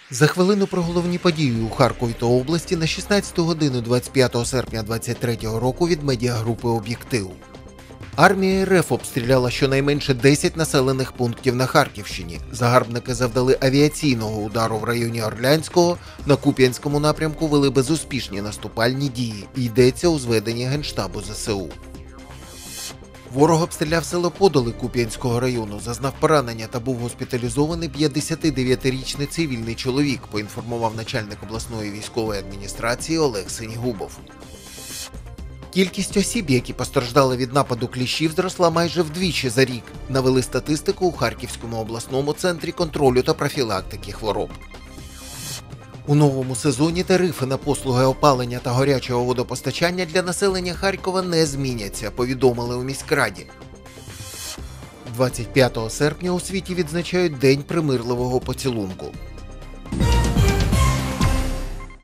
За хвилину про головні події у Харкові та області на 16 годину 25 серпня 2023 року від медіагрупи «Об'єктив». Армія РФ обстріляла щонайменше 10 населених пунктів на Харківщині. Загарбники завдали авіаційного удару в районі Орлянського, на Куп'янському напрямку вели безуспішні наступальні дії. Йдеться у зведенні Генштабу ЗСУ. Ворог обстріляв село Подоли Куп'янського району, зазнав поранення та був госпіталізований 59-річний цивільний чоловік, поінформував начальник обласної військової адміністрації Олег Синігубов. Кількість осіб, які постраждали від нападу кліщів, зросла майже вдвічі за рік, навели статистику у Харківському обласному центрі контролю та профілактики хвороб. У новому сезоні тарифи на послуги опалення та гарячого водопостачання для населення Харкова не зміняться, повідомили у міськраді. 25 серпня у світі відзначають День примирливого поцілунку.